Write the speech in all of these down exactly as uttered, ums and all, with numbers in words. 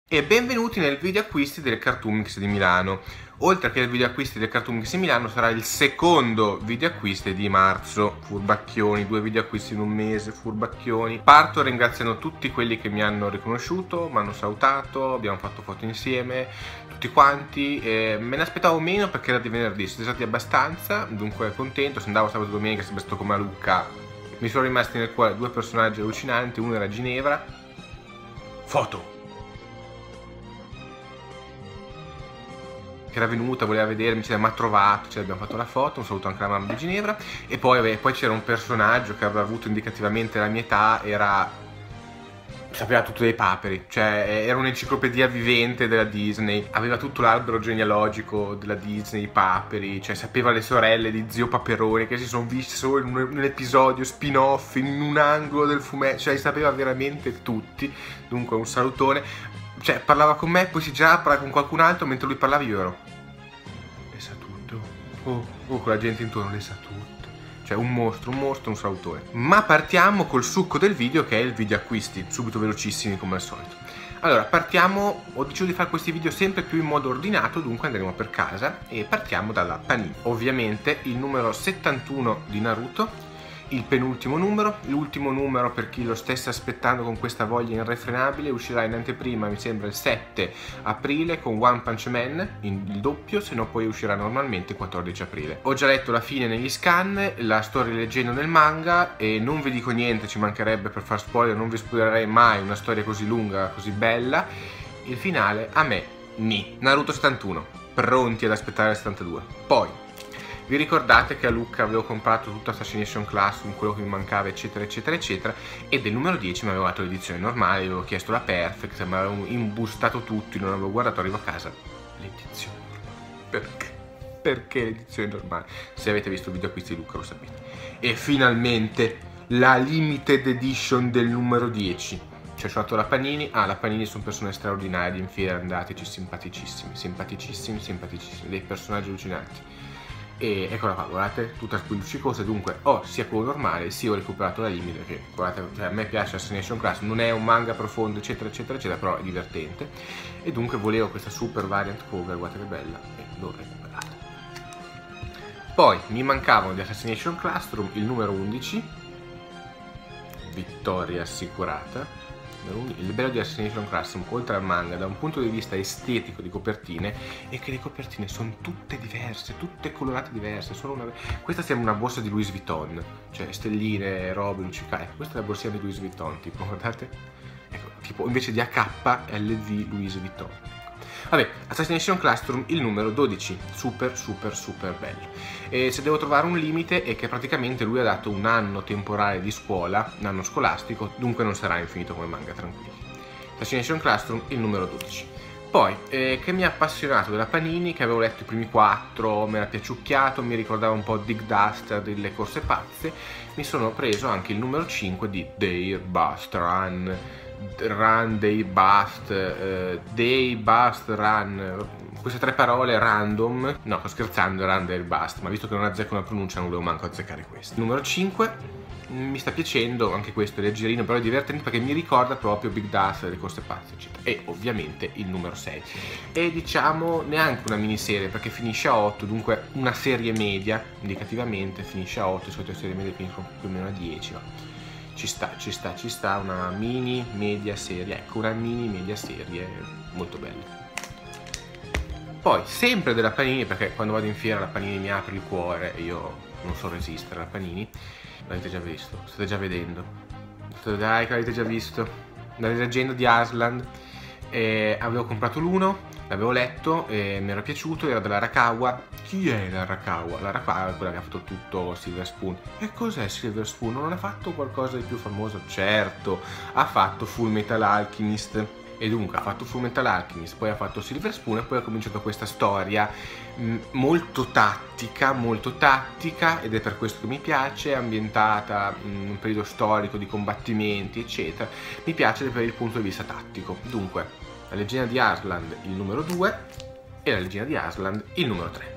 E benvenuti nel video acquisti del Cartoon Mix di Milano. Oltre che il video acquisti del Cartoon Mix di Milano, sarà il secondo video acquisti di marzo. Furbacchioni, due video acquisti in un mese, furbacchioni. Parto ringraziando tutti quelli che mi hanno riconosciuto, mi hanno salutato, abbiamo fatto foto insieme, tutti quanti. Eh, me ne aspettavo meno perché era di venerdì, siete stati abbastanza, dunque contento. Se andavo sabato e domenica, sempre stato come a Lucca, mi sono rimasti nel cuore due personaggi allucinanti. Uno era Ginevra. Foto! Che era venuta, voleva vedermi, ci ha trovato, ci abbiamo fatto la foto, un saluto anche alla mamma di Ginevra. E poi, poi c'era un personaggio che aveva avuto indicativamente la mia età, era... sapeva tutto dei paperi, cioè era un'enciclopedia vivente della Disney, aveva tutto l'albero genealogico della Disney, i paperi, cioè sapeva le sorelle di Zio Paperone che si sono viste solo in un, un episodio spin-off, in un angolo del fumetto, cioè sapeva veramente tutti. Dunque un salutone. Cioè, parlava con me, poi si girava, parlava con qualcun altro, mentre lui parlava io ero... Le sa tutto. Oh, oh, con la gente intorno, le sa tutto. Cioè, un mostro, un mostro, un salutone. Ma partiamo col succo del video, che è il video acquisti, subito velocissimi come al solito. Allora, partiamo, ho deciso di fare questi video sempre più in modo ordinato, dunque andremo per casa e partiamo dalla Panini. Ovviamente il numero settantuno di Naruto, il penultimo numero, l'ultimo numero per chi lo stesse aspettando con questa voglia irrefrenabile, uscirà in anteprima mi sembra il sette aprile con One Punch Man, in il doppio, se no poi uscirà normalmente il quattordici aprile. Ho già letto la fine negli scan, la sto rileggendo nel manga e non vi dico niente, ci mancherebbe per far spoiler, non vi spoilerei mai una storia così lunga, così bella. Il finale a me, ni. Naruto settantuno, pronti ad aspettare il settantadue. Poi vi ricordate che a Lucca avevo comprato tutta Assassination Classroom, quello che mi mancava, eccetera, eccetera, eccetera, e del numero dieci mi avevo dato l'edizione normale, avevo chiesto la Perfect, mi avevo imbustato tutto, non avevo guardato, arrivo a casa, l'edizione. Perché? Perché l'edizione normale? Se avete visto il video acquisti di Lucca lo sapete. E finalmente la limited edition del numero dieci. Ci ho fatto la Panini. Ah, la Panini sono persone straordinarie, in fiera andateci, simpaticissimi, simpaticissimi, simpaticissimi, dei personaggi allucinanti. E eccola qua, guardate, tutta squilluccicosa. Dunque ho sia quello normale sia ho recuperato la limite, che guardate, cioè, a me piace Assassination Class, non è un manga profondo eccetera eccetera eccetera, però è divertente, e dunque volevo questa super variant cover, guardate che bella, e l'ho recuperata. Poi mi mancavano di Assassination Classroom il numero undici, vittoria assicurata. Il bello di Assassination Classroom, oltre al manga, da un punto di vista estetico di copertine, è che le copertine sono tutte diverse, tutte colorate diverse. Sono una... Questa sembra una borsa di Louis Vuitton, cioè stelline, robe, luccicate. Ecco, questa è la borsina di Louis Vuitton, tipo, guardate. Ecco, tipo invece di A K, L V Louis Vuitton. Vabbè, Assassination Classroom il numero dodici, super super super bello. E se devo trovare un limite è che praticamente lui ha dato un anno temporale di scuola, un anno scolastico, dunque non sarà infinito come manga, tranquilli. Assassination Classroom il numero dodici. Poi, eh, che mi ha appassionato della Panini, che avevo letto i primi quattro, mi era piaciucchiato, mi ricordava un po' Dig Dust delle corse pazze, mi sono preso anche il numero cinque di Dare Bust Run. Run, Day Bust, uh, Day Bust Run, queste tre parole random. No, sto scherzando, Run, Day Bust, ma visto che non azzecco una pronuncia non volevo manco azzeccare questo. Numero cinque, mi sta piacendo, anche questo è leggerino, però è divertente perché mi ricorda proprio Big Dust, le corse pazze eccetera. E ovviamente il numero sei, e diciamo neanche una miniserie perché finisce a otto, dunque una serie media, indicativamente finisce a otto, di solito le serie medie finiscono più o meno a dieci, no? Ci sta, ci sta, ci sta, una mini media serie, ecco, una mini media serie molto bella. Poi, sempre della Panini, perché quando vado in fiera la Panini mi apre il cuore e io non so resistere alla Panini. L'avete già visto, state già vedendo. Dai, che l'avete già visto. La leggenda di Aslan. Eh, avevo comprato l'uno, l'avevo letto e mi era piaciuto, era dell'Arakawa. Chi è l'Arakawa? L'Arakawa è quella che ha fatto tutto Silver Spoon. E cos'è Silver Spoon? Non ha fatto qualcosa di più famoso? Certo, ha fatto Full Metal Alchemist. E dunque ha fatto Full Metal Alchemist, poi ha fatto Silver Spoon e poi ha cominciato questa storia mh, molto tattica, molto tattica, ed è per questo che mi piace, ambientata in un periodo storico di combattimenti eccetera. Mi piace per il punto di vista tattico. Dunque, la leggenda di Aslan il numero due e la leggenda di Aslan il numero tre.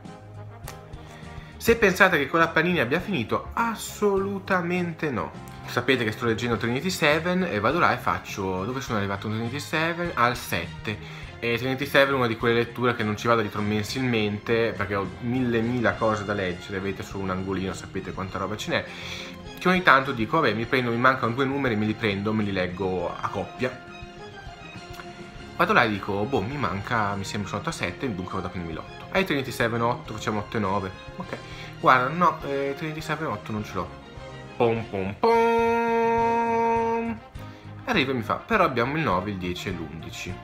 Se pensate che con la Panini abbia finito, assolutamente no. sapete che sto leggendo Trinity sette e vado là e faccio, dove sono arrivato in Trinity sette? Al sette. E Trinity sette è una di quelle letture che non ci vado dietro mensilmente perché ho mille mila cose da leggere, vedete solo un angolino, sapete quanta roba ce n'è, che ogni tanto dico vabbè mi prendo, mi mancano due numeri, me li prendo, me li leggo a coppia. Vado là e dico boh, mi manca, mi sembra sono otto a sette, dunque vado a prendermi l'otto. Hai Trinity sette otto, facciamo otto e nove. Ok, guarda, no, eh, Trinity sette otto non ce l'ho. Pom pom pom. Arriva e mi fa, però abbiamo il nove, il dieci e l'undici.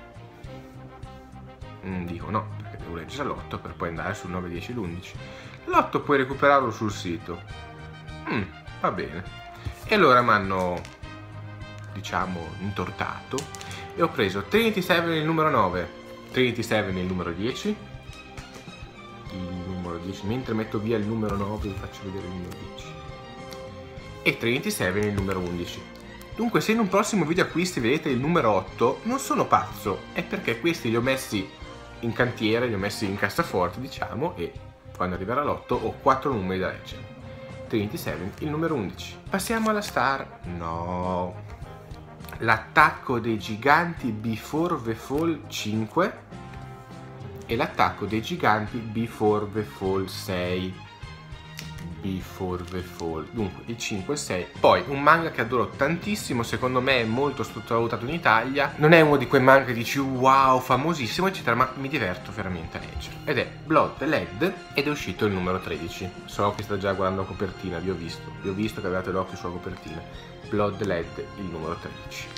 Dico no, perché devo leggere l'otto per poi andare sul nove, dieci e l'undici. L'otto puoi recuperarlo sul sito. Mm, va bene. E allora mi hanno, diciamo, intortato e ho preso Trinity sette il numero nove, Trinity sette il numero dieci, il numero dieci, mentre metto via il numero nove vi faccio vedere il numero dieci, e Trinity sette il numero undici. Dunque se in un prossimo video acquisti vedete il numero otto, non sono pazzo, è perché questi li ho messi in cantiere, li ho messi in cassaforte, diciamo, e quando arriverà l'otto ho quattro numeri da leggere. Trinity sette, il numero undici. Passiamo alla star. No. L'attacco dei giganti Before the Fall cinque e l'attacco dei giganti Before the Fall sei. Before the Fall, dunque il cinque e sei. Poi un manga che adoro tantissimo, secondo me è molto sottovalutato in Italia, non è uno di quei manga che dici wow famosissimo eccetera, ma mi diverto veramente a leggere, ed è Blood Led ed è uscito il numero tredici. So che sta già guardando la copertina, vi ho visto, vi ho visto che avevate l'occhio sulla copertina. Blood Led il numero tredici.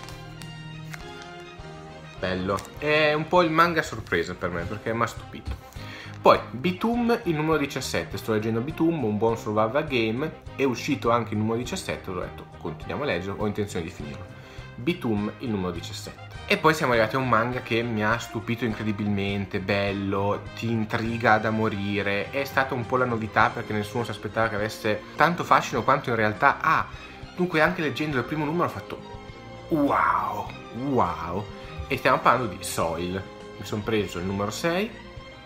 Bello, è un po' il manga sorpresa per me perché mi ha stupito. Poi Bitum il numero diciassette, sto leggendo Bitum, un buon survival game, è uscito anche il numero diciassette, ho detto continuiamo a leggere, ho intenzione di finirlo. Bitum il numero diciassette. E poi siamo arrivati a un manga che mi ha stupito incredibilmente, bello, ti intriga da morire, è stata un po' la novità perché nessuno si aspettava che avesse tanto fascino quanto in realtà ha. Dunque anche leggendo il primo numero ho fatto wow, wow, e stiamo parlando di Soil. Mi sono preso il numero sei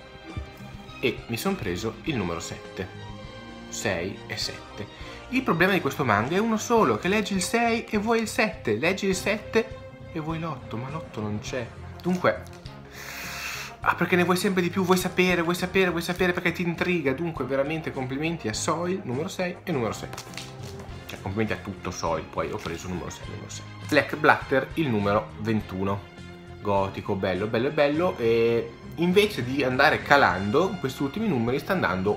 e mi sono preso il numero sette, sei e sette. Il problema di questo manga è uno solo, che leggi il sei e vuoi il sette, leggi il sette e vuoi l'otto, ma l'otto non c'è. Dunque, ah, perché ne vuoi sempre di più, vuoi sapere, vuoi sapere, vuoi sapere perché ti intriga. Dunque veramente complimenti a Soil, numero sei e numero sette. Cioè complimenti a tutto Soil, poi ho preso il numero sei e il numero sette. Black Blatter il numero ventuno. Gotico, bello, bello, bello, e invece di andare calando, questi ultimi numeri sta andando.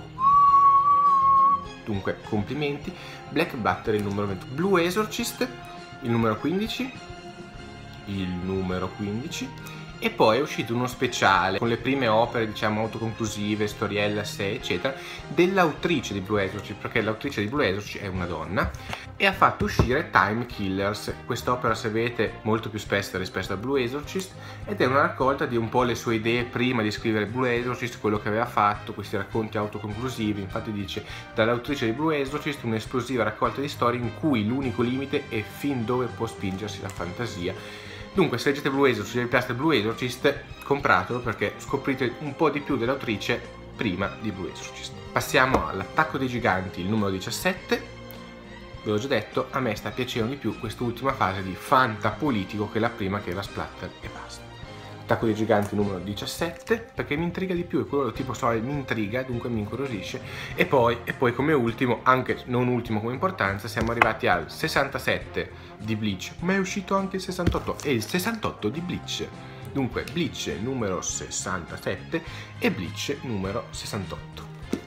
Dunque, complimenti. Black Blatter il numero ventuno. Blue Exorcist il numero quindici, il numero quindici, e poi è uscito uno speciale con le prime opere, diciamo, autoconclusive, storiella a sé, eccetera, dell'autrice di Blue Exorcist, perché l'autrice di Blue Exorcist è una donna, e ha fatto uscire Time Killers, quest'opera, se vedete, molto più spessa rispetto a Blue Exorcist, ed è una raccolta di un po' le sue idee prima di scrivere Blue Exorcist, quello che aveva fatto, questi racconti autoconclusivi. Infatti dice, dall'autrice di Blue Exorcist, un'esplosiva raccolta di storie in cui l'unico limite è fin dove può spingersi la fantasia. Dunque, se leggete Blue Exorcist e vi piace Blue Exorcist, compratelo perché scoprite un po' di più dell'autrice prima di Blue Exorcist. Passiamo all'attacco dei giganti, il numero diciassette. Ve l'ho già detto, a me sta piacendo di più quest'ultima fase di fantapolitico che la prima, che era splatter e basta. Attacco dei giganti numero diciassette, perché mi intriga di più, è quello tipo Soil, mi intriga, dunque mi incuriosisce. E poi, e poi come ultimo, anche non ultimo come importanza, siamo arrivati al sessantasette di Bleach, ma è uscito anche il sessantotto, e il sessantotto di Bleach. Dunque Bleach numero sessantasette e Bleach numero sessantotto.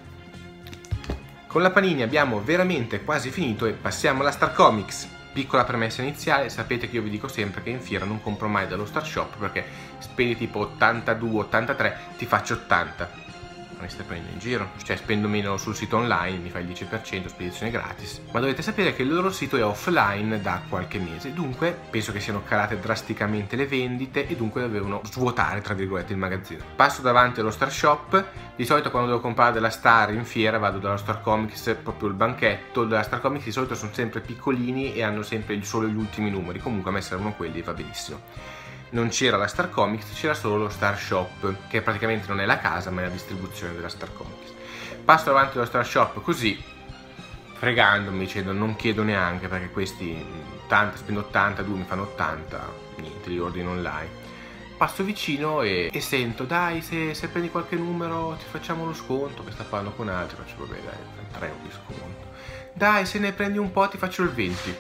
Con la Panini abbiamo veramente quasi finito e passiamo alla Star Comics. Piccola premessa iniziale, sapete che io vi dico sempre che in fiera non compro mai dallo Star Shop perché spendi tipo ottantadue ottantatré, ti faccio ottanta. Non mi stai prendendo in giro? Cioè spendo meno sul sito online, mi fa il dieci per cento, spedizione gratis. Ma dovete sapere che il loro sito è offline da qualche mese, dunque penso che siano calate drasticamente le vendite e dunque dovevano svuotare, tra virgolette, il magazzino. Passo davanti allo Star Shop, di solito quando devo comprare della Star in fiera vado dalla Star Comics, proprio il banchetto. Della Star Comics di solito sono sempre piccolini e hanno sempre solo gli ultimi numeri, comunque a me servono quelli e va benissimo. Non c'era la Star Comics, c'era solo lo Star Shop, che praticamente non è la casa ma è la distribuzione della Star Comics. Passo davanti allo Star Shop così, fregandomi, dicendo non chiedo neanche perché questi ottanta, spendo ottanta, due mi fanno ottanta, niente, li ordino online. Passo vicino e, e sento, dai, se, se prendi qualche numero ti facciamo lo sconto, che sta parlando con altri, faccio vabbè dai, tre euro di sconto. Dai, se ne prendi un po' ti faccio il venti.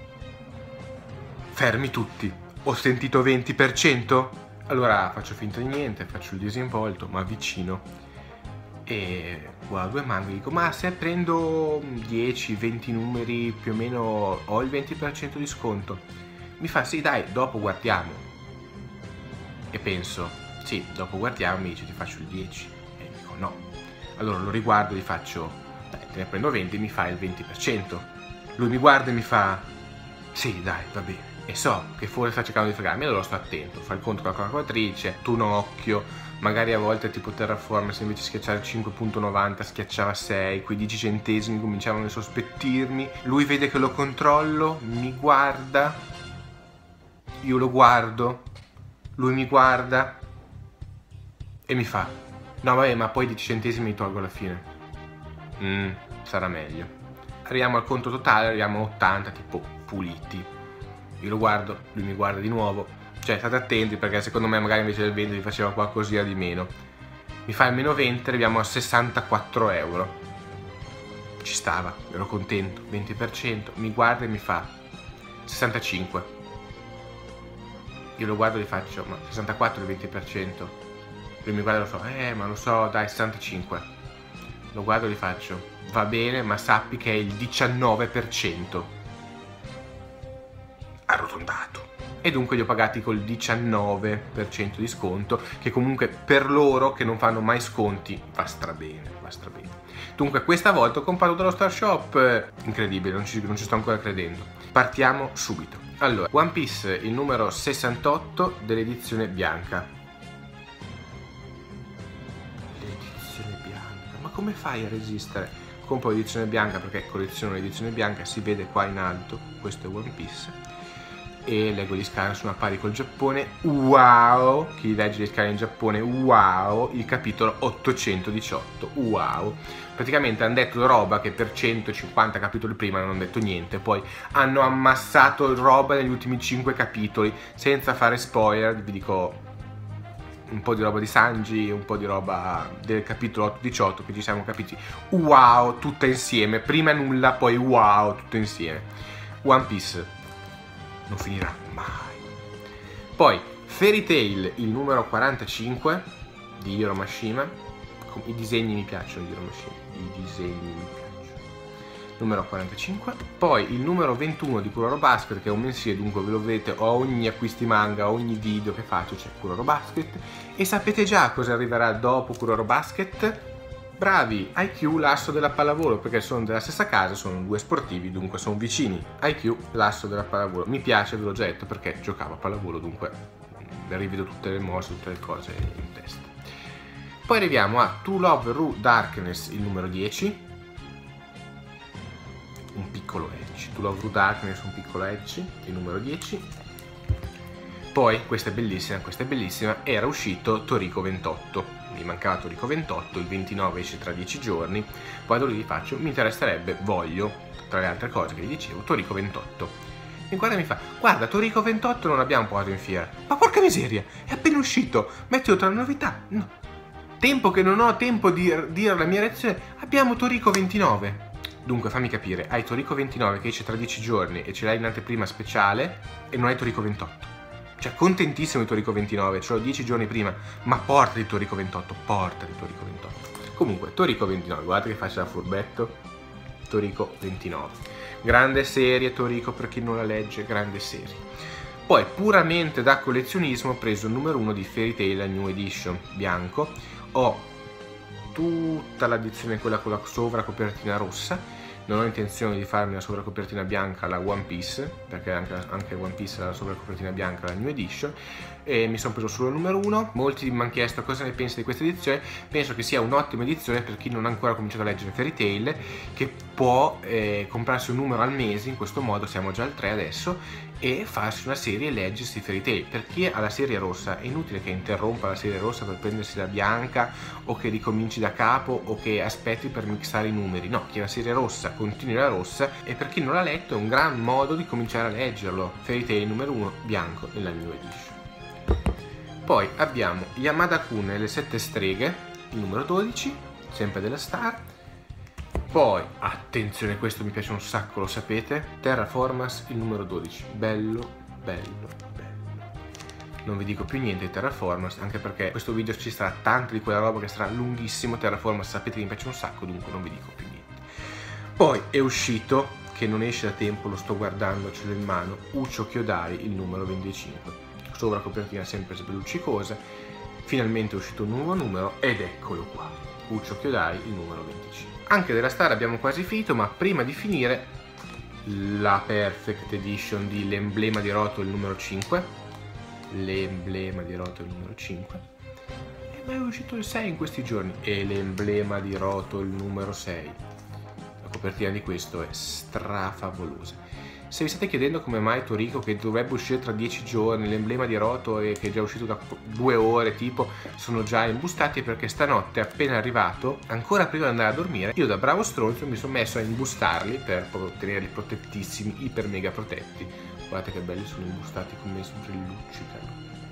Fermi tutti, ho sentito venti per cento? Allora faccio finta di niente, faccio il disinvolto, ma avvicino e guardo due manghe e dico, ma se prendo dieci venti numeri più o meno ho il venti per cento di sconto? Mi fa, sì dai, dopo guardiamo. E penso, sì, dopo guardiamo, mi dice ti faccio il dieci. E dico no. Allora lo riguardo e gli faccio, dai, te ne prendo venti e mi fai il venti per cento. Lui mi guarda e mi fa, sì dai, va bene. E so che forse sta cercando di fregarmi, allora sto attento, fa il conto con la calcolatrice, tu un occhio, magari a volte tipo Terraformers invece di schiacciare cinque virgola novanta schiacciava sei, quei dieci centesimi cominciavano a sospettirmi. Lui vede che lo controllo, mi guarda, io lo guardo, lui mi guarda e mi fa, no vabbè, ma poi dieci centesimi li tolgo alla fine. Mm, sarà meglio. Arriviamo al conto totale, arriviamo a ottanta tipo puliti. Io lo guardo, lui mi guarda di nuovo. Cioè state attenti perché secondo me magari invece del venti vi faceva qualcosina di meno. Mi fa il meno venti, arriviamo a sessantaquattro euro. Ci stava, ero contento, venti per cento. Mi guarda e mi fa sessantacinque. Io lo guardo e gli faccio, ma sessantaquattro è il venti per cento. Lui mi guarda e lo fa, eh ma lo so, dai, sessantacinque. Lo guardo e gli faccio, va bene, ma sappi che è il diciannove per cento. Arrotondato. E dunque li ho pagati col diciannove per cento di sconto, che comunque per loro che non fanno mai sconti va strabene, va strabene. Dunque questa volta ho comprato dallo Star Shop, incredibile, non ci, non ci sto ancora credendo. Partiamo subito. Allora, One Piece, il numero sessantotto dell'edizione bianca. L'edizione bianca, ma come fai a resistere? Compro l'edizione bianca perché colleziono l'edizione bianca, si vede qua in alto, questo è One Piece. E leggo gli scavi sono a pari col Giappone, wow, chi legge gli scavi in Giappone, wow, il capitolo ottocentodiciotto, wow. Praticamente hanno detto roba che per centocinquanta capitoli prima non hanno detto niente, poi hanno ammassato roba negli ultimi cinque capitoli, senza fare spoiler, vi dico un po' di roba di Sanji, un po' di roba del capitolo ottocentodiciotto che ci siamo capiti, wow, tutta insieme, prima nulla, poi wow, tutto insieme. One Piece non finirà mai. Poi Fairy Tail, il numero quarantacinque di Hiro Mashima. I disegni mi piacciono di Hiro Mashima, i disegni mi piacciono. Numero quarantacinque. Poi il numero ventuno di Kuroro Basket, che è un mensile, dunque ve lo vedete a ogni acquisti manga, a ogni video che faccio c'è Kuroro Basket. E sapete già cosa arriverà dopo Kuroro Basket? Bravi, I Q, l'asso della pallavolo, perché sono della stessa casa, sono due sportivi, dunque sono vicini. I Q, l'asso della pallavolo. Mi piace, ve l'ho già detto, perché giocavo a pallavolo, dunque rivedo tutte le mosse, tutte le cose in testa. Poi arriviamo a To Love Ru Darkness, il numero dieci. Un piccolo edge. To Love Ru Darkness, un piccolo edge, il numero dieci. Poi, questa è bellissima, questa è bellissima, era uscito Toriko ventotto. Mi mancava Toriko ventotto, il ventinove esce tra dieci giorni, poi da lui gli faccio, mi interesserebbe, voglio, tra le altre cose che gli dicevo, Toriko ventotto. Mi guarda e mi fa, guarda, Toriko ventotto non l'abbiamo portato in fiera. Ma porca miseria, è appena uscito, mettilo tra le novità. No. Tempo che non ho tempo di dire la mia reazione, abbiamo Toriko ventinove. Dunque fammi capire, hai Toriko ventinove che esce tra dieci giorni e ce l'hai in anteprima speciale e non hai Toriko ventotto. Cioè, contentissimo di Toriko ventinove, ce l'ho dieci giorni prima, ma porta di Toriko ventotto, porta di Toriko ventotto. Comunque, Toriko ventinove, guardate che faccia da furbetto, Toriko ventinove. Grande serie Toriko, per chi non la legge, grande serie. Poi, puramente da collezionismo, ho preso il numero uno di Fairy Tail, la New Edition, bianco. Ho tutta l'edizione, quella con la sovracopertina rossa. Non ho intenzione di farmi la sovracopertina bianca alla One Piece, perché anche, anche One Piece ha la sovracopertina bianca alla New Edition, e mi sono preso solo il numero uno. Molti mi hanno chiesto cosa ne pensi di questa edizione. Penso che sia un'ottima edizione per chi non ha ancora cominciato a leggere Fairy Tail, che può eh, comprarsi un numero al mese, in questo modo siamo già al tre adesso, e farsi una serie e leggersi Fairy Tail. Per chi ha la serie rossa è inutile che interrompa la serie rossa per prendersi la bianca, o che ricominci da capo, o che aspetti per mixare i numeri. No, chi ha la serie rossa continui la rossa, e per chi non l'ha letto è un gran modo di cominciare a leggerlo. Fairy Tail numero uno bianco nella New Edition. Poi abbiamo Yamada-kun e le sette streghe, il numero dodici, sempre della Star. Poi, attenzione, questo mi piace un sacco, lo sapete, Terraformers, il numero dodici, bello, bello, bello. Non vi dico più niente di Terraformers, anche perché questo video ci sarà tanto di quella roba che sarà lunghissimo. Terraformers sapete che mi piace un sacco, dunque non vi dico più niente. Poi è uscito, che non esce da tempo, lo sto guardando, ce l'ho in mano, Uccio Kyodai, il numero venticinque. Sopra copertina sempre sbelluccicosa, finalmente è uscito un nuovo numero, ed eccolo qua, Uccio Kyodai, il numero venticinque. Anche della Star abbiamo quasi finito, ma prima di finire la Perfect Edition di L'Emblema di Roto, il numero cinque. L'Emblema di Roto, il numero cinque. E ma è uscito il sei in questi giorni. E L'Emblema di Roto, il numero sei. La copertina di questo è strafavolosa. Se vi state chiedendo come mai Toriko, che dovrebbe uscire tra dieci giorni, L'Emblema di Roto, e che è già uscito da due ore tipo, sono già imbustati, è perché stanotte, appena arrivato, ancora prima di andare a dormire, io da bravo stronzo mi sono messo a imbustarli per tenerli protettissimi, iper mega protetti. Guardate che belli sono imbustati, come brilluccicano.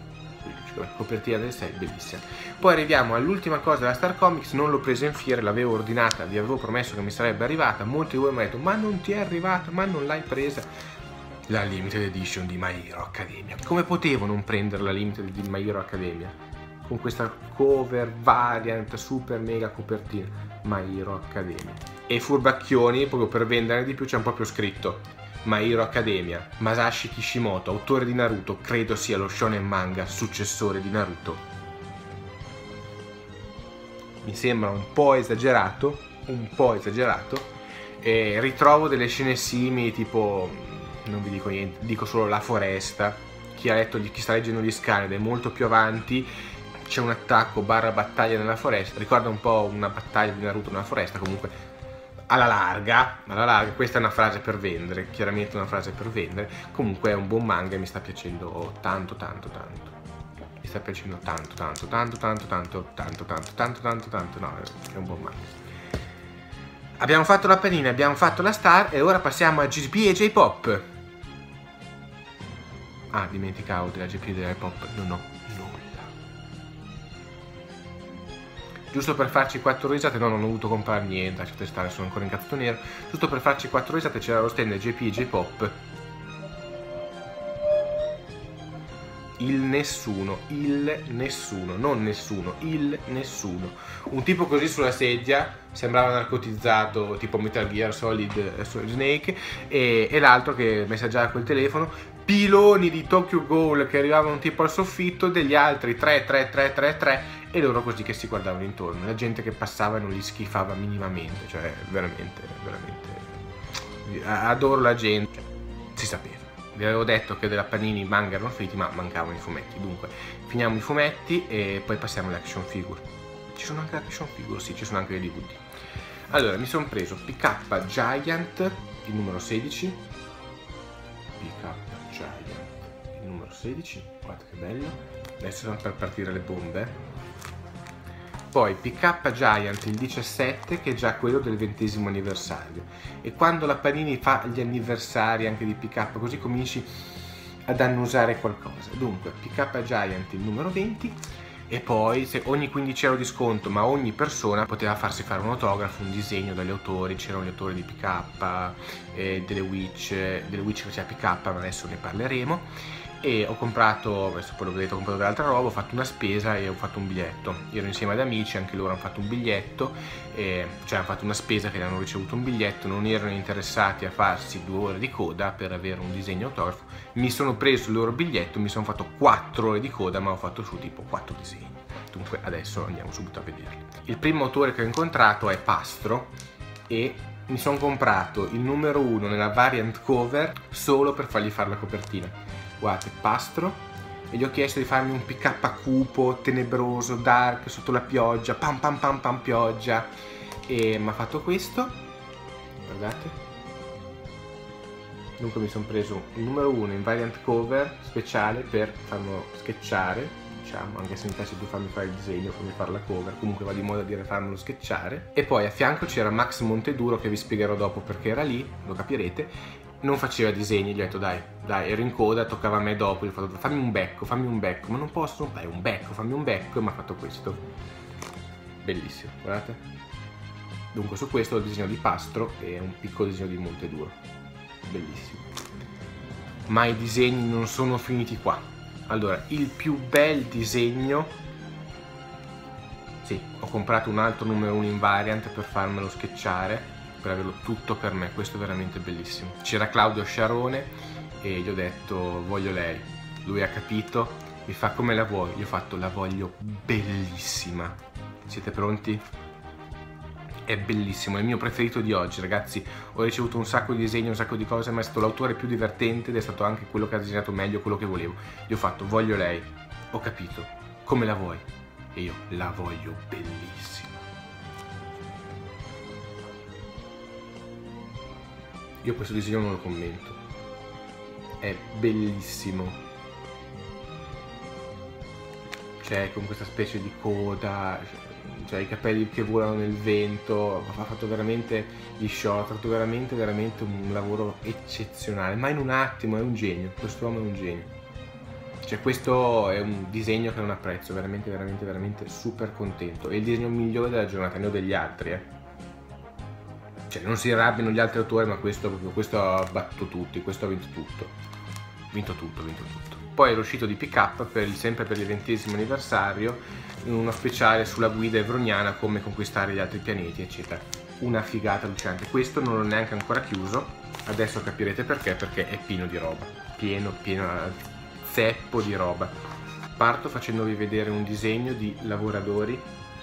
La copertina del sei, bellissima. Poi arriviamo all'ultima cosa della Star Comics, non l'ho presa in fiera, l'avevo ordinata, vi avevo promesso che mi sarebbe arrivata, molti di voi mi hanno detto ma non ti è arrivata, ma non l'hai presa. La Limited Edition di My Hero Academia. Come potevo non prendere la Limited di My Hero Academia? Con questa cover variant, super mega copertina, My Hero Academia. E furbacchioni, proprio per venderne di più, c'è un proprio scritto My Hero Academia, Masashi Kishimoto, autore di Naruto, credo sia lo shonen manga successore di Naruto. Mi sembra un po' esagerato, un po' esagerato, e ritrovo delle scene simili, tipo, non vi dico niente, dico solo la foresta. Chi ha letto, chi sta leggendo gli Scanner è molto più avanti, c'è un attacco barra battaglia nella foresta, ricorda un po' una battaglia di Naruto nella foresta, comunque alla larga, alla larga. Questa è una frase per vendere, chiaramente una frase per vendere. Comunque è un buon manga e mi sta piacendo tanto tanto tanto. Mi sta piacendo tanto tanto tanto tanto tanto tanto tanto tanto tanto tanto no, è un buon manga. Abbiamo fatto la Panini, abbiamo fatto la Star e ora passiamo a G P e J-Pop. Ah, dimenticavo della G P e della J-Pop, non ho nulla. Giusto per farci quattro risate, no, non ho voluto comprare niente, lasciate stare, sono ancora incazzato nero. Giusto per farci quattro risate c'era lo stand J P e J-Pop. Il nessuno, il nessuno, non nessuno, il nessuno. Un tipo così sulla sedia, sembrava narcotizzato, tipo Metal Gear Solid Snake, e, e l'altro che messaggiava col telefono, piloni di Tokyo Ghoul che arrivavano tipo al soffitto, degli altri tre tre tre tre tre, e loro così che si guardavano intorno, la gente che passava non li schifava minimamente, cioè veramente, veramente, adoro la gente, si sapeva. Vi avevo detto che della Panini i manga erano finiti, ma mancavano i fumetti. Dunque, finiamo i fumetti e poi passiamo alle action figure. Ci sono anche le action figure? Sì, ci sono anche le D V D. Allora, mi sono preso P K Giant, il numero sedici. P K Giant, il numero sedici. Guardate che bello. Adesso sono per partire le bombe. Poi P K Giant il diciassette, che è già quello del ventesimo anniversario, e quando la Panini fa gli anniversari anche di P K così cominci ad annusare qualcosa. Dunque P K Giant il numero venti, e poi se ogni quindici euro di sconto, ma ogni persona poteva farsi fare un autografo, un disegno dagli autori. C'erano gli autori di P K, eh, delle Witch, delle Witch che faceva P K, ma adesso ne parleremo. E ho comprato, adesso poi lo vedete, ho comprato dell'altra roba, ho fatto una spesa e ho fatto un biglietto. Io ero insieme ad amici, anche loro hanno fatto un biglietto, e, cioè hanno fatto una spesa che hanno ricevuto un biglietto, non erano interessati a farsi due ore di coda per avere un disegno autografo. Mi sono preso il loro biglietto, mi sono fatto quattro ore di coda, ma ho fatto su tipo quattro disegni. Dunque adesso andiamo subito a vederli. Il primo autore che ho incontrato è Pastro, e mi sono comprato il numero uno nella variant cover solo per fargli fare la copertina. Guardate, Pastro, e gli ho chiesto di farmi un P K cupo, tenebroso, dark, sotto la pioggia, pam pam pam pam pioggia, e mi ha fatto questo. guardate. Dunque mi sono preso un numero uno in variant cover speciale per farlo sketchare, diciamo, anche se mi piace più farmi fare il disegno, farmi fare la cover, comunque va di moda dire farmelo sketchare. E poi a fianco c'era Max Monteduro, che vi spiegherò dopo perché era lì, lo capirete. Non faceva disegni, gli ho detto dai, dai, ero in coda, toccava a me dopo, gli ho fatto fammi un becco, fammi un becco, ma non posso, non fai un becco, fammi un becco, e mi ha fatto questo. Bellissimo, guardate. Dunque su questo ho il disegno di Pastro e un piccolo disegno di Monteduro. Bellissimo. Ma i disegni non sono finiti qua. Allora, il più bel disegno, sì, ho comprato un altro numero uno in variant per farmelo sketchare, per averlo tutto per me. Questo è veramente bellissimo. C'era Claudio Sciarone e gli ho detto voglio lei. Lui ha capito, mi fa come la vuoi? Gli ho fatto la voglio bellissima. Siete pronti? È bellissimo, è il mio preferito di oggi, ragazzi. Ho ricevuto un sacco di disegni, un sacco di cose, ma è stato l'autore più divertente ed è stato anche quello che ha disegnato meglio quello che volevo. Gli ho fatto voglio lei. Ho capito, come la vuoi? E io la voglio bellissima. Io questo disegno non lo commento, è bellissimo, cioè con questa specie di coda, cioè i capelli che volano nel vento, ha fatto veramente gli short, ha fatto veramente veramente un lavoro eccezionale, ma in un attimo è un genio, quest'uomo è un genio, cioè questo è un disegno che non apprezzo, veramente veramente veramente super contento, è il disegno migliore della giornata, ne ho degli altri, eh. Cioè, non si arrabbiano gli altri autori, ma questo, proprio, questo ha battuto tutti, questo ha vinto tutto. Vinto tutto, vinto tutto. Poi era uscito di Pick Up, per il, sempre per il ventesimo anniversario, in uno speciale sulla guida evroniana, come conquistare gli altri pianeti, eccetera. Una figata allucinante. Questo non l'ho neanche ancora chiuso, adesso capirete perché, perché è pieno di roba. Pieno, pieno, zeppo di roba. Parto facendovi vedere un disegno di lavoratori,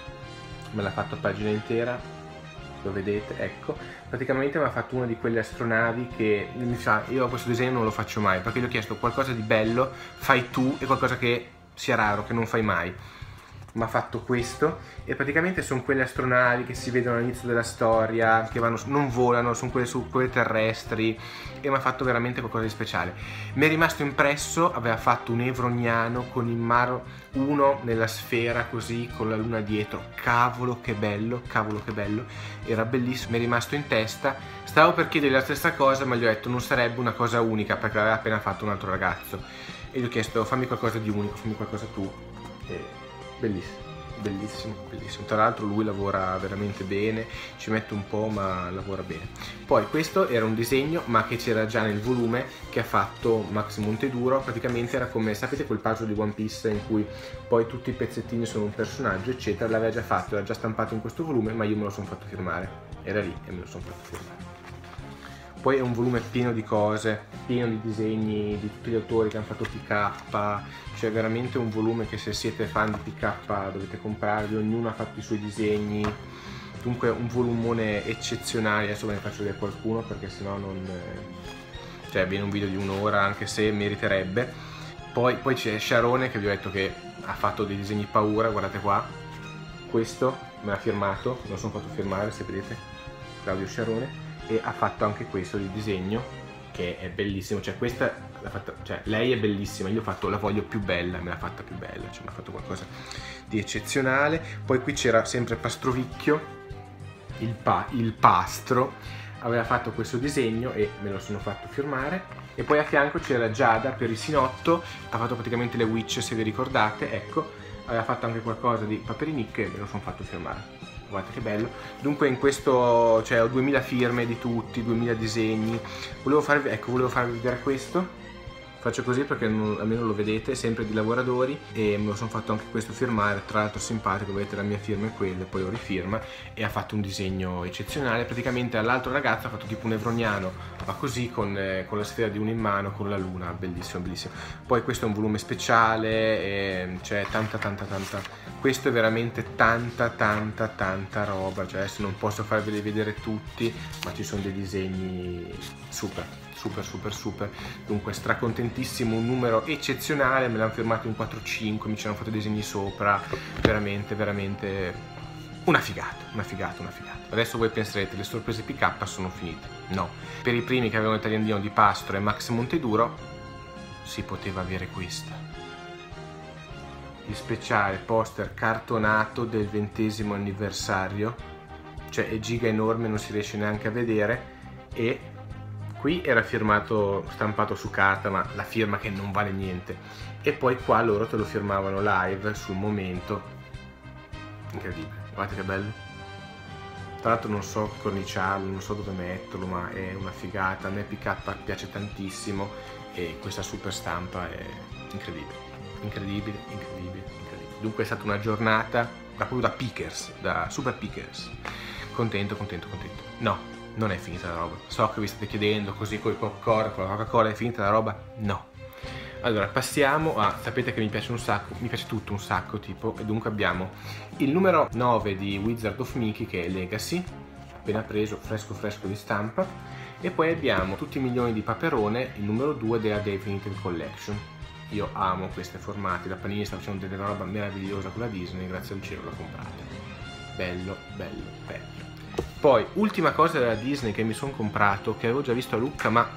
me l'ha fatto a pagina intera. Lo vedete, ecco, praticamente mi ha fatto una di quelle astronavi che mi sa, io questo disegno non lo faccio mai, perché gli ho chiesto qualcosa di bello, fai tu, e qualcosa che sia raro, che non fai mai. Mi ha fatto questo, e praticamente sono quelle astronavi che si vedono all'inizio della storia, che vanno, non volano, sono quelle, su, quelle terrestri, e mi ha fatto veramente qualcosa di speciale. Mi è rimasto impresso, aveva fatto un evroniano con il maro, uno nella sfera così, con la luna dietro, cavolo che bello, cavolo che bello, era bellissimo, mi è rimasto in testa. Stavo per chiedergli la stessa cosa, ma gli ho detto non sarebbe una cosa unica, perché l'aveva appena fatto un altro ragazzo, e gli ho chiesto fammi qualcosa di unico, fammi qualcosa tu, e bellissimo, bellissimo, bellissimo. Tra l'altro lui lavora veramente bene, ci mette un po' ma lavora bene. Poi questo era un disegno ma che c'era già nel volume che ha fatto Max Monteduro, praticamente era come, sapete quel puzzle di One Piece in cui poi tutti i pezzettini sono un personaggio eccetera, l'aveva già fatto, era già stampato in questo volume, ma io me lo sono fatto firmare, era lì e me lo sono fatto firmare. Poi è un volume pieno di cose, pieno di disegni di tutti gli autori che hanno fatto P K, cioè veramente un volume che se siete fan di P K dovete comprarvi, ognuno ha fatto i suoi disegni, dunque un volumone eccezionale. Adesso ve ne faccio vedere qualcuno perché sennò non... cioè viene un video di un'ora anche se meriterebbe. Poi, poi c'è Sciarone che vi ho detto che ha fatto dei disegni paura, guardate qua, questo me l'ha firmato, me lo sono fatto firmare se vedete, Claudio Sciarone. E ha fatto anche questo di disegno che è bellissimo, cioè questa l'ha fatta, cioè lei è bellissima, io ho fatto la voglio più bella, me l'ha fatta più bella, cioè mi ha fatto qualcosa di eccezionale. Poi qui c'era sempre Pastrovicchio, il, pa, il pastro, aveva fatto questo disegno e me lo sono fatto firmare. E poi a fianco c'era Giada per il Sinotto, ha fatto praticamente le witch se vi ricordate, ecco, aveva fatto anche qualcosa di Paperinic e me lo sono fatto firmare. Guardate che bello. Dunque in questo, cioè ho duemila firme di tutti, duemila disegni. Volevo farvi, ecco, volevo farvi vedere questo. Faccio così perché non, almeno lo vedete, sempre di lavoratori, e me lo sono fatto anche questo firmare, tra l'altro simpatico, vedete la mia firma è quella, poi lo rifirma, e ha fatto un disegno eccezionale. Praticamente all'altro ragazzo ha fatto tipo un evroniano, ma così con, eh, con la sfera di uno in mano, con la luna, bellissimo, bellissimo. Poi questo è un volume speciale, e c'è tanta tanta tanta, questo è veramente tanta tanta tanta roba, cioè adesso non posso farveli vedere tutti, ma ci sono dei disegni super. Super super super, dunque stracontentissimo, un numero eccezionale, me l'hanno firmato in quattro cinque, mi ci hanno fatto disegni sopra, veramente veramente Una figata, una figata, una figata. Adesso voi penserete, le sorprese P K sono finite. No, per i primi che avevano Italiandino di Pastro e Max Monteduro si poteva avere questa. Il speciale poster cartonato del ventesimo anniversario, cioè è giga enorme, non si riesce neanche a vedere, e qui era firmato, stampato su carta, ma la firma che non vale niente, e poi qua loro te lo firmavano live sul momento. Incredibile, guardate che bello. Tra l'altro non so corniciarlo, non so dove metterlo, ma è una figata. A me P K piace tantissimo e questa super stampa è incredibile, incredibile, incredibile, incredibile. Dunque è stata una giornata da proprio da pickers, da super pickers. Contento, contento, contento. No, non è finita la roba. So che vi state chiedendo così con il popcorn, con la Coca-Cola è finita la roba? No. Allora passiamo a, sapete che mi piace un sacco, mi piace tutto un sacco tipo, e dunque abbiamo il numero nove di Wizard of Mickey che è Legacy, appena preso, fresco fresco di stampa, e poi abbiamo tutti i milioni di Paperone, il numero due della Definitive Collection. Io amo questi formati, la Panini sta facendo della roba meravigliosa con la Disney, grazie al cielo l'ho comprata. Bello, bello, bello. Poi, ultima cosa della Disney che mi sono comprato, che avevo già visto a Lucca, ma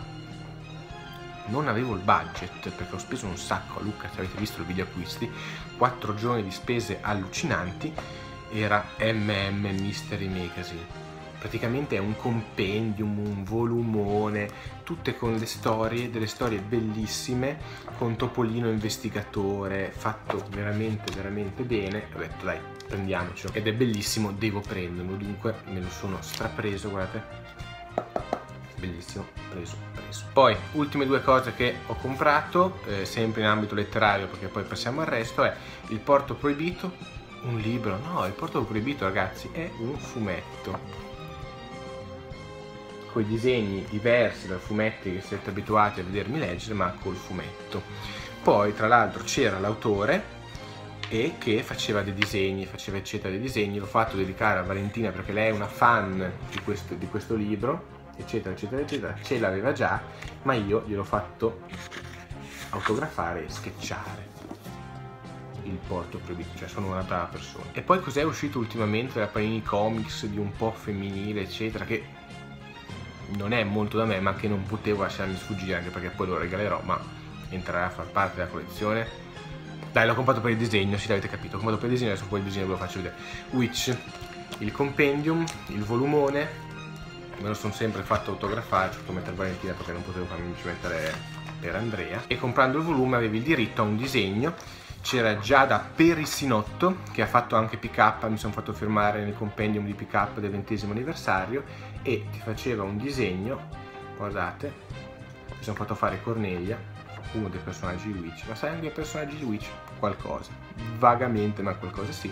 non avevo il budget perché ho speso un sacco a Lucca, se avete visto il video acquisti, quattro giorni di spese allucinanti, era M M Mystery Magazine. Praticamente è un compendium, un volumone, tutte con le storie, delle storie bellissime, con Topolino investigatore, fatto veramente veramente bene. Ho detto dai, prendiamocelo, ed è bellissimo, devo prenderlo, dunque me lo sono strapreso, guardate. Bellissimo, preso, preso. Poi, ultime due cose che ho comprato, eh, sempre in ambito letterario, perché poi passiamo al resto, è Il Porto Proibito, un libro, no, Il Porto Proibito ragazzi è un fumetto, con i disegni diversi dai fumetti che siete abituati a vedermi leggere, ma col fumetto. Poi, tra l'altro, c'era l'autore e che faceva dei disegni, faceva eccetera dei disegni, l'ho fatto dedicare a Valentina perché lei è una fan di questo, di questo libro, eccetera eccetera eccetera, ce l'aveva già, ma io gliel'ho fatto autografare e sketchare. Il Porto Proibito, cioè sono una brava persona. E poi cos'è uscito ultimamente la Panini Comics di un po' femminile eccetera, che non è molto da me, ma che non potevo lasciarmi sfuggire, anche perché poi lo regalerò, ma entrerà a far parte della collezione. Dai, l'ho comprato per il disegno, sì, l'avete capito, l'ho comprato per il disegno, adesso poi il disegno ve lo faccio vedere. Witch, il compendium, il volumone, me lo sono sempre fatto autografare, ci ho fatto mettere Valentina perché non potevo farmi mettere per Andrea, e comprando il volume avevi il diritto a un disegno. C'era Giada Perissinotto che ha fatto anche P K, mi sono fatto firmare nel compendium di P K del ventesimo anniversario, e ti faceva un disegno, guardate, mi sono fatto fare Cornelia, uno dei personaggi di Witch, ma sai anche i personaggi di Witch? Qualcosa, vagamente, ma qualcosa sì,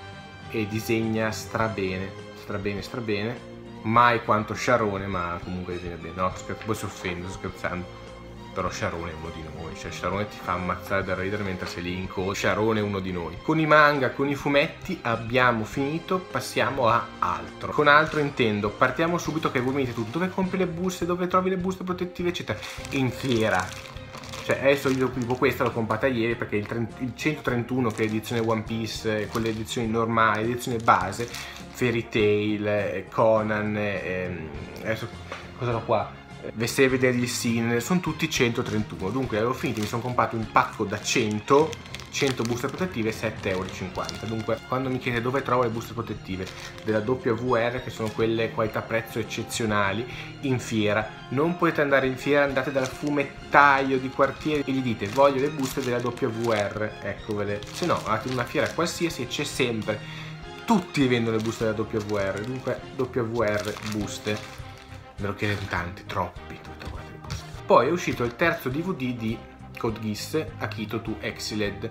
e disegna strabene, strabene, strabene, mai quanto Sciarone, ma comunque disegna bene. No, poi si offende, sto scherzando. Però Sciarone è uno di noi, cioè Sciarone ti fa ammazzare da ridere mentre sei lì in coda. Sciarone è uno di noi. Con i manga, con i fumetti abbiamo finito, passiamo a altro. Con altro intendo, partiamo subito che voi mi dite tutto, dove compri le buste, dove trovi le buste protettive eccetera. In fiera. Cioè adesso io tipo questa l'ho comprata ieri perché il, il centotrentuno, che è l'edizione One Piece, quelle edizioni normali, edizione base, Fairy Tail, Conan, ehm, adesso cosa l'ho qua? Vessevi degli Sin, sono tutti centotrentuno, dunque avevo finito, mi sono comprato un pacco da cento, cento buste protettive, sette e cinquanta euro. Dunque quando mi chiedete dove trovo le buste protettive della W R, che sono quelle qualità prezzo eccezionali, in fiera, non potete andare in fiera, andate dal fumettaio di quartiere e gli dite voglio le buste della W R, eccovele, se no andate in una fiera qualsiasi e c'è sempre, tutti vendono le buste della W R, dunque W R buste. Me lo chiedono tanti, troppi, tutte quante le buste. Poi è uscito il terzo D V D di Code Geass, Akito to Exiled.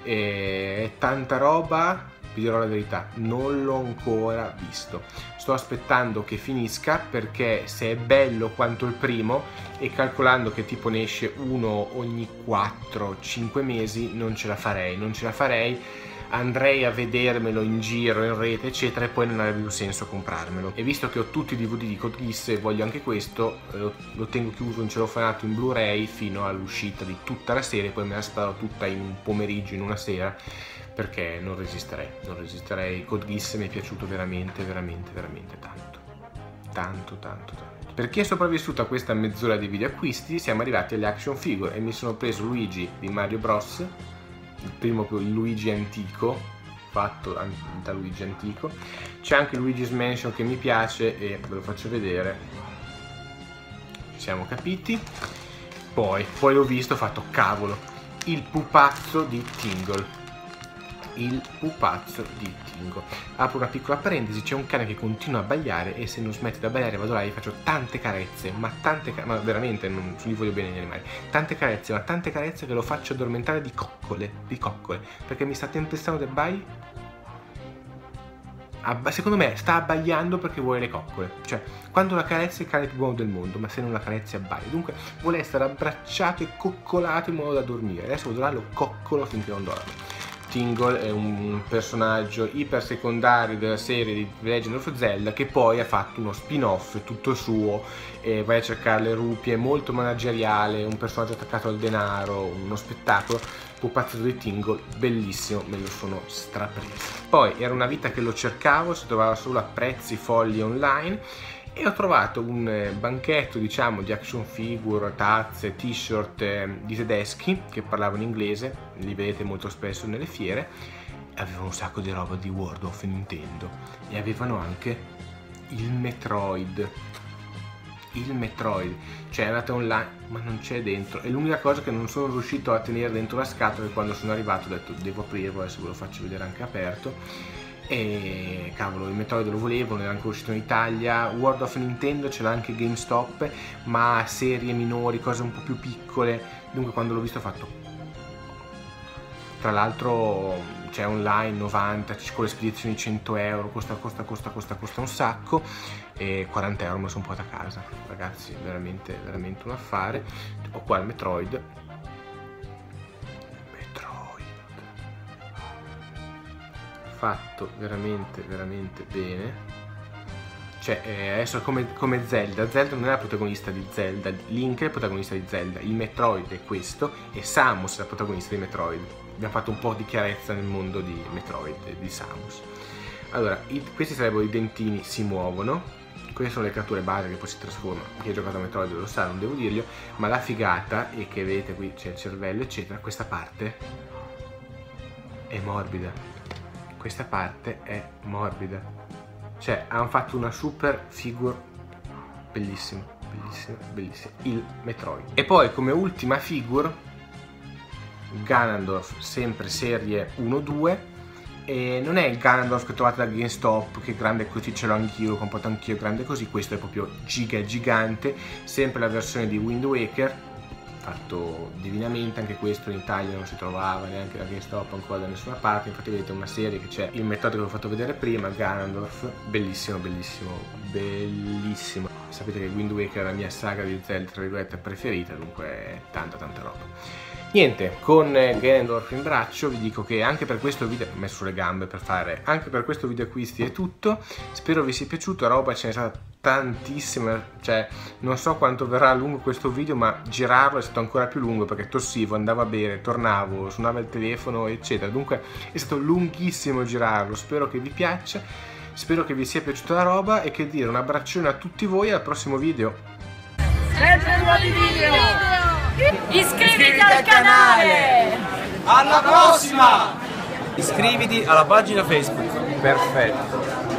È tanta roba, vi dirò la verità, non l'ho ancora visto. Sto aspettando che finisca perché se è bello quanto il primo, e calcolando che tipo ne esce uno ogni quattro cinque mesi, non ce la farei, non ce la farei. Andrei a vedermelo in giro, in rete eccetera, e poi non avrebbe più senso comprarmelo. E visto che ho tutti i D V D di Code Geass e voglio anche questo, lo, lo tengo chiuso in celofanato in Blu-ray fino all'uscita di tutta la serie, poi me la sparo tutta in un pomeriggio, in una sera, perché non resisterei, non resisterei. Code Geass mi è piaciuto veramente, veramente, veramente tanto, tanto, tanto, tanto. Per chi è sopravvissuto a questa mezz'ora di video acquisti, siamo arrivati agli action figure e mi sono preso Luigi di Mario Bros, il primo Luigi antico, fatto da Luigi antico. C'è anche Luigi's Mansion che mi piace e ve lo faccio vedere, ci siamo capiti. Poi, poi l'ho visto, ho fatto cavolo, il pupazzo di Tingle. Il pupazzo di Tingle. Apro una piccola parentesi, c'è un cane che continua a abbaiare e se non smette di abbaiare vado là e gli faccio tante carezze, ma tante carezze, ma veramente non gli voglio bene gli animali, tante carezze, ma tante carezze che lo faccio addormentare di coccole, di coccole, perché mi sta tempestando dei bai. Abba, secondo me sta abbaiando perché vuole le coccole, cioè quando la carezza è il cane più buono del mondo, ma se non la carezza abbaia, dunque vuole essere abbracciato e coccolato in modo da dormire. Adesso vado là, lo coccolo finché non dorme. Tingle è un personaggio iper secondario della serie di Legend of Zelda che poi ha fatto uno spin-off tutto suo, e vai a cercare le rupie, molto manageriale, un personaggio attaccato al denaro, uno spettacolo. Pupazzo di Tingle, bellissimo, me lo sono strapreso. Poi era una vita che lo cercavo, si trovava solo a prezzi folli online e ho trovato un banchetto, diciamo, di action figure, tazze, t-shirt eh, di tedeschi che parlavano inglese, li vedete molto spesso nelle fiere, e avevano un sacco di roba di World of Nintendo e avevano anche il Metroid. Il Metroid, cioè è andata online ma non c'è dentro, e l'unica cosa che non sono riuscito a tenere dentro la scatola è quando sono arrivato ho detto devo aprirlo, adesso ve lo faccio vedere anche aperto. E cavolo, il Metroid lo volevo, non era ancora uscito in Italia. World of Nintendo ce l'ha anche GameStop, ma serie minori, cose un po' più piccole, dunque quando l'ho visto ho fatto. Tra l'altro c'è online novanta, con le spedizioni cento euro, costa, costa, costa, costa, costa un sacco, e quaranta euro me lo sono portato a casa, ragazzi, veramente, veramente un affare. Ho qua il Metroid. Metroid. Fatto veramente, veramente bene. Cioè, eh, adesso come, come Zelda, Zelda non è la protagonista di Zelda, Link è il protagonista di Zelda, il Metroid è questo e Samus è la protagonista di Metroid. Abbiamo fatto un po' di chiarezza nel mondo di Metroid e di Samus. Allora, i, questi sarebbero i dentini, si muovono, queste sono le creature base che poi si trasformano. Chi ha giocato a Metroid lo sa, non devo dirglielo, ma la figata è che vedete qui c'è il cervello eccetera, questa parte è morbida, questa parte è morbida. Cioè, hanno fatto una super figure bellissima, bellissima, bellissima, il Metroid. E poi come ultima figure Ganondorf, sempre serie uno due, e non è il Ganondorf che trovate da GameStop, che grande così ce l'ho anch'io, l'ho comprato anch'io grande così, questo è proprio giga gigante, sempre la versione di Wind Waker, fatto divinamente, anche questo in Italia non si trovava neanche da GameStop ancora da nessuna parte, infatti vedete una serie che c'è il Metroid che vi ho fatto vedere prima, Ganondorf, bellissimo, bellissimo, bellissimo. Sapete che Wind Waker è la mia saga di Zelda tra virgolette preferita, dunque è tanta tanta roba. Niente, con Ganondorf in braccio vi dico che anche per questo video, ho messo le gambe per fare, anche per questo video acquisti è tutto, spero vi sia piaciuto, roba ce n'è stata tantissima, cioè non so quanto verrà lungo questo video, ma girarlo è stato ancora più lungo perché tossivo, andavo a bere, tornavo, suonava il telefono eccetera, dunque è stato lunghissimo girarlo, spero che vi piaccia, spero che vi sia piaciuta la roba e che dire un abbraccione a tutti voi al prossimo video. Sempre nuovi video! Iscriviti al canale! Alla prossima! Iscriviti alla pagina Facebook. Perfetto.